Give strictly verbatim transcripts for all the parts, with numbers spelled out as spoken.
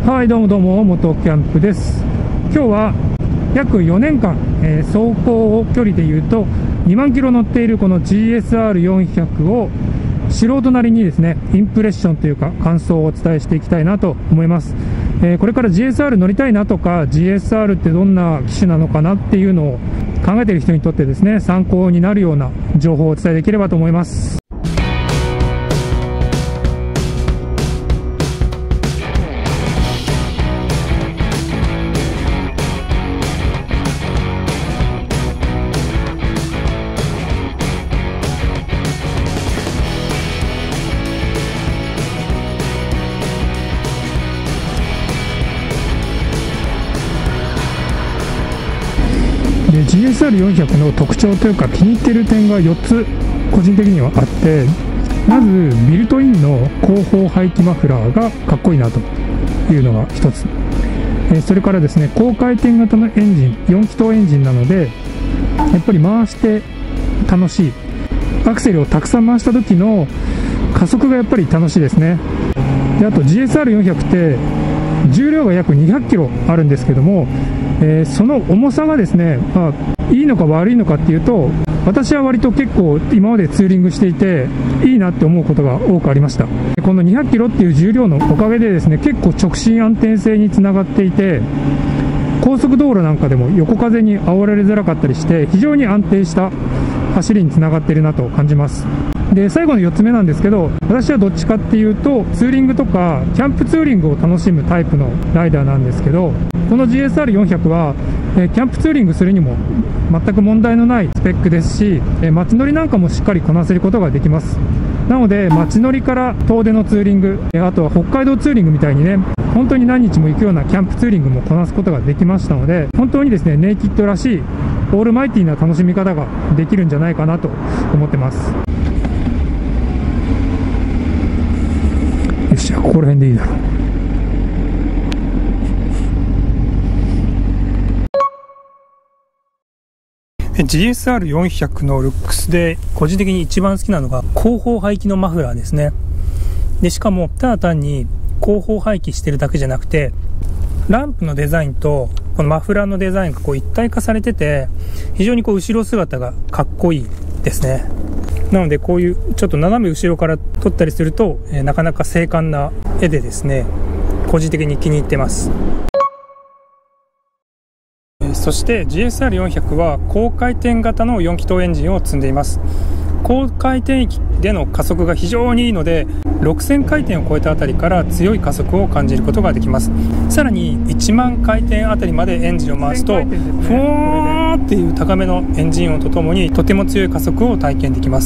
はい、どうもどうも、元キャンプです。今日は約よねんかん、えー、走行距離でいうとにまんキロ乗っているこの ジーエスアールよんひゃく を素人なりにですね、インプレッションというか感想をお伝えしていきたいなと思います。えー、これから ジーエスアール 乗りたいなとか ジーエスアール ってどんな機種なのかなっていうのを考えている人にとってですね、参考になるような情報をお伝えできればと思います。で ジーエスアールよんひゃく の特徴というか気に入っている点がよっつ個人的にはあって、まずビルトインの後方排気マフラーがかっこいいなというのがひとつ、えそれからですね、高回転型のエンジン、よん気筒エンジンなのでやっぱり回して楽しい、アクセルをたくさん回した時の加速がやっぱり楽しいですね。であと ジーエスアールよんひゃく って重量が約にひゃくキロあるんですけども、えー、その重さがですね、まあ、いいのか悪いのかっていうと、私は割と結構今までツーリングしていていいなって思うことが多くありました。このにひゃくキロっていう重量のおかげでですね、結構直進安定性につながっていて、高速道路なんかでも横風に煽られづらかったりして非常に安定した走りにつながっているなと感じます。で最後のよっつめなんですけど、私はどっちかっていうとツーリングとかキャンプツーリングを楽しむタイプのライダーなんですけど、この ジーエスアールよんひゃく は、えー、キャンプツーリングするにも全く問題のないスペックですし、えー、街乗りなんかもしっかりこなせることができます。なので街乗りから遠出のツーリング、えー、あとは北海道ツーリングみたいにね、本当に何日も行くようなキャンプツーリングもこなすことができましたので、本当にですねネイキッドらしいオールマイティーな楽しみ方ができるんじゃないかなと思ってます。よし、じゃあここら辺でいいだろう。ジーエスアールよんひゃく のルックスで個人的に一番好きなのが後方排気のマフラーですね。でしかもただ単に後方排気してるだけじゃなくて、ランプのデザインとこのマフラーのデザインがこう一体化されてて、非常にこう後ろ姿がかっこいいですね。なのでこういうちょっと斜め後ろから撮ったりすると、えー、なかなか精悍な絵でですね、個人的に気に入ってます。そして ジーエスアールよんひゃく は高回転型のよん気筒エンジンを積んでいます。高回転域での加速が非常にいいので、ろくせんかいてんを超えたあたりから強い加速を感じることができます。さらにいちまんかいてんあたりまでエンジンを回すと、ふわーっていう高めのエンジン音とともにとても強い加速を体験できます。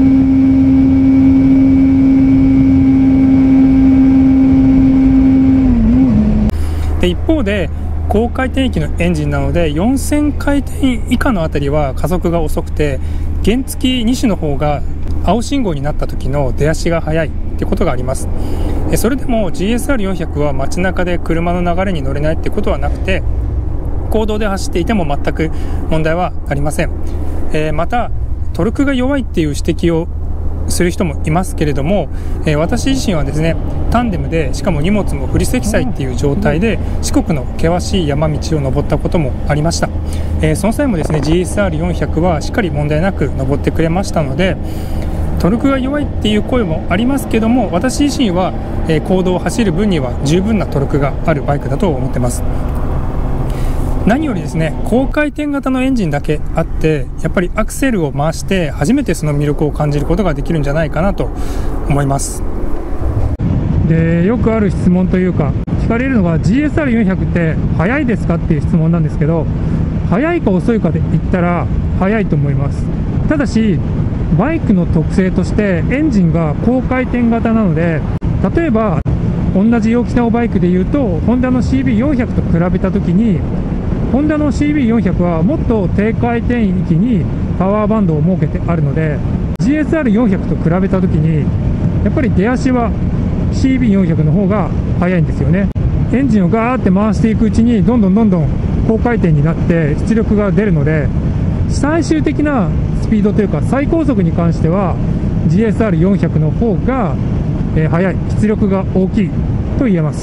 で一方で高回転域のエンジンなのでよんせんかいてん以下のあたりは加速が遅くて、原付に種の方が青信号になった時の出足が速いってことがあります。それでも ジーエスアールよんひゃく は街中で車の流れに乗れないってことはなくて、公道で走っていても全く問題はありません。えー、またトルクが弱いっていう指摘をする人もいますけれども、えー、私自身はですねタンデムで、しかも荷物も振り積載っていう状態で四国の険しい山道を登ったこともありました。えー、その際もですね ジーエスアールよんひゃく はしっかり問題なく登ってくれましたので、トルクが弱いっていう声もありますけども、私自身は、えー、公道を走る分には十分なトルクがあるバイクだと思ってます。何よりですね、高回転型のエンジンだけあって、やっぱりアクセルを回して初めてその魅力を感じることができるんじゃないかなと思います。でよくある質問というか聞かれるのが ジーエスアールよんひゃく って速いですかっていう質問なんですけど、速いか遅いかで言ったら速いと思います。ただしバイクの特性としてエンジンが高回転型なので、例えば同じ大きさのバイクでいうとホンダの シービーよんひゃく と比べたときに、ホンダの シービーよんひゃく はもっと低回転域にパワーバンドを設けてあるので、 ジーエスアールよんひゃく と比べたときにやっぱり出足は シービーよんひゃく の方が速いんですよね。エンジンをガーって回していくうちにどんどんどんどん高回転になって出力が出るので、最終的なスピードというか最高速に関しては ジーエスアールよんひゃく の方が、えー、速い、出力が大きいと言えます。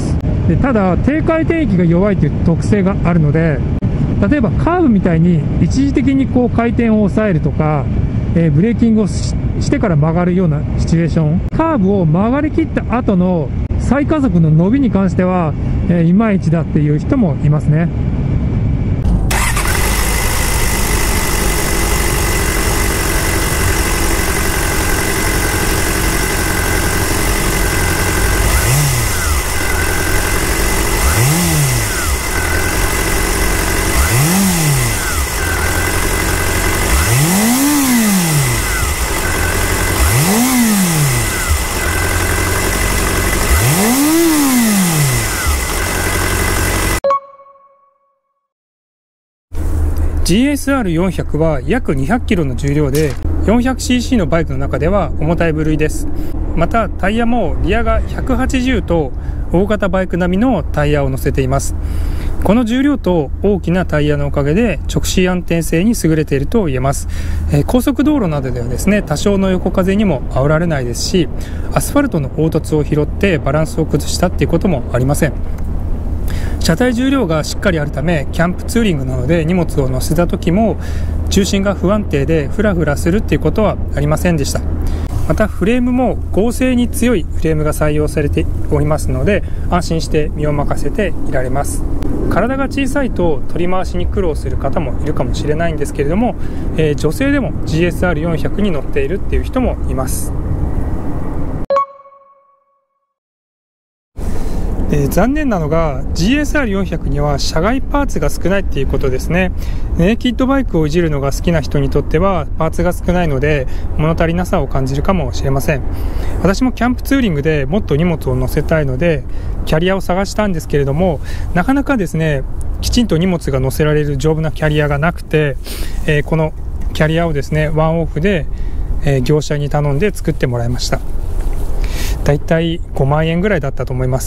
でただ低回転域が弱いという特性があるので、例えばカーブみたいに一時的にこう回転を抑えるとか、えー、ブレーキングを し, してから曲がるようなシチュエーション、カーブを曲がりきった後の再加速の伸びに関しては、えー、いまいちだっていう人もいますね。ジーエスアールよんひゃく は約にひゃくキロの重量で よんひゃくシーシー のバイクの中では重たい部類です。またタイヤもリアがひゃくはちじゅうと大型バイク並みのタイヤを乗せています。この重量と大きなタイヤのおかげで直進安定性に優れていると言えます。えー、高速道路などではですね、多少の横風にも煽られないですし、アスファルトの凹凸を拾ってバランスを崩したっていうこともありません。車体重量がしっかりあるため、キャンプツーリングなどで荷物を乗せた時も重心が不安定でフラフラするっていうことはありませんでした。またフレームも剛性に強いフレームが採用されておりますので、安心して身を任せていられます。体が小さいと取り回しに苦労する方もいるかもしれないんですけれども、えー、女性でも ジーエスアールよんひゃく に乗っているっていう人もいます。えー、残念なのが ジーエスアールよんひゃく には車外パーツが少ないっていうことですね。ネイキッドバイクをいじるのが好きな人にとってはパーツが少ないので物足りなさを感じるかもしれません。私もキャンプツーリングでもっと荷物を載せたいのでキャリアを探したんですけれども、なかなかですねきちんと荷物が載せられる丈夫なキャリアがなくて、えー、このキャリアをですねワンオフで、えー、業者に頼んで作ってもらいました。だいたいごまんえんぐらいだったと思います。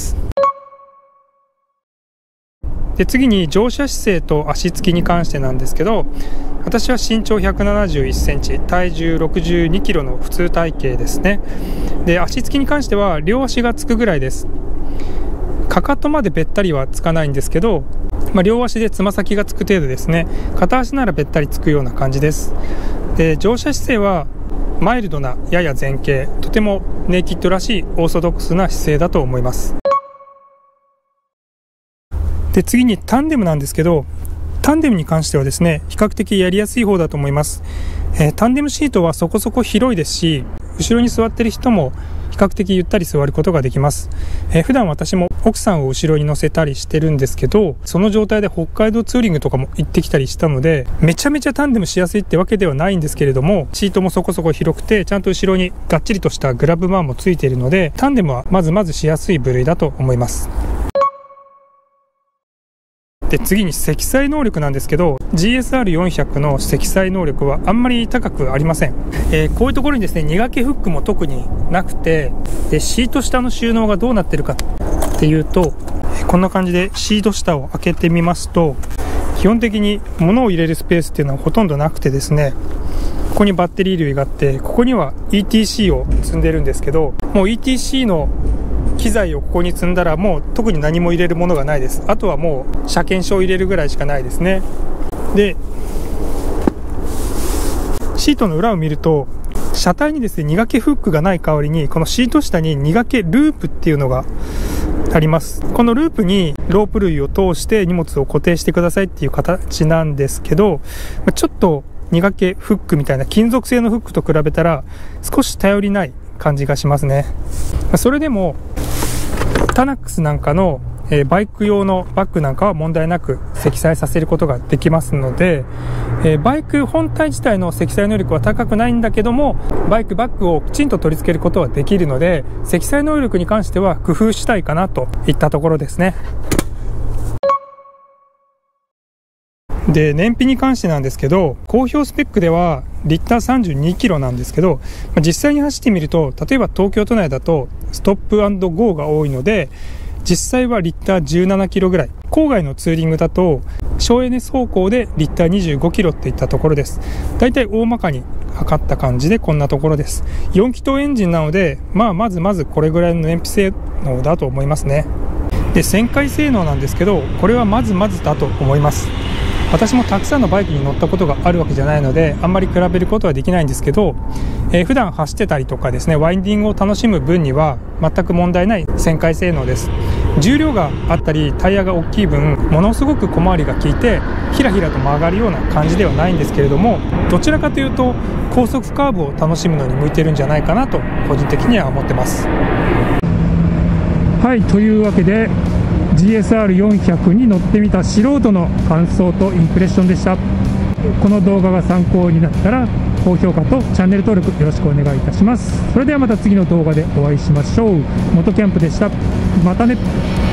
で次に乗車姿勢と足つきに関してなんですけど、私は身長ひゃくななじゅういっセンチ、体重ろくじゅうにキロの普通体型ですね。で足つきに関しては両足がつくぐらいです。かかとまでべったりはつかないんですけど、まあ、両足でつま先がつく程度ですね。片足ならべったりつくような感じです。で乗車姿勢はマイルドなやや前傾、とてもネイキッドらしいオーソドックスな姿勢だと思います。で次にタンデムなんですけど、タンデムに関してはですね比較的やりやすい方だと思います。えー、タンデムシートはそこそこ広いですし、後ろに座っている人も比較的ゆったり座ることができます。えー、普段私も奥さんを後ろに乗せたりしてるんですけど、その状態で北海道ツーリングとかも行ってきたりしたので、めちゃめちゃタンデムしやすいってわけではないんですけれども、シートもそこそこ広くてちゃんと後ろにがっちりとしたグラブバーもついているので、タンデムはまずまずしやすい部類だと思います。で次に積載能力なんですけど、 ジーエスアールよんひゃく の積載能力はあんまり高くありません。えー、こういうところにですね荷掛けフックも特になくて、でシート下の収納がどうなってるかっていうと、こんな感じでシート下を開けてみますと、基本的に物を入れるスペースっていうのはほとんどなくてですね、ここにバッテリー類があって、ここには イーティーシー を積んでるんですけど、もう イーティーシー の機材をここに積んだらもう特に何も入れるものがないです。あとはもう車検証を入れるぐらいしかないですね。でシートの裏を見ると、車体にですね荷掛けフックがない代わりに、このシート下に荷掛けループっていうのがあります。このループにロープ類を通して荷物を固定してくださいっていう形なんですけど、ちょっと荷掛けフックみたいな金属製のフックと比べたら少し頼りない感じがしますね。それでもタナックスなんかのえー、バイク用のバッグなんかは問題なく積載させることができますので、えー、バイク本体自体の積載能力は高くないんだけども、バイクバッグをきちんと取り付けることはできるので、積載能力に関しては工夫したいかなといったところですね。で燃費に関してなんですけど、公表スペックではリッターさんじゅうにキロなんですけど、実際に走ってみると、例えば東京都内だとストップ&ゴーが多いので、実際はリッターじゅうななキロぐらい、郊外のツーリングだと省エネ走行でリッターにじゅうごキロっていったところです。だいたい大まかに測った感じでこんなところです。よん気筒エンジンなので、まあ、まずまずこれぐらいの燃費性能だと思いますね。 で旋回性能なんですけど、これはまずまずだと思います。私もたくさんのバイクに乗ったことがあるわけじゃないので、あんまり比べることはできないんですけど、えー、普段走ってたりとかですね、ワインディングを楽しむ分には全く問題ない旋回性能です。重量があったりタイヤが大きい分、ものすごく小回りが効いてひらひらと曲がるような感じではないんですけれども、どちらかというと高速カーブを楽しむのに向いてるんじゃないかなと個人的には思ってます。はい、というわけで ジーエスアールよんひゃく に乗ってみた素人の感想とインプレッションでした。この動画が参考になったら高評価とチャンネル登録よろしくお願いいたします。それではまた次の動画でお会いしましょう。元キャンプでした。またね。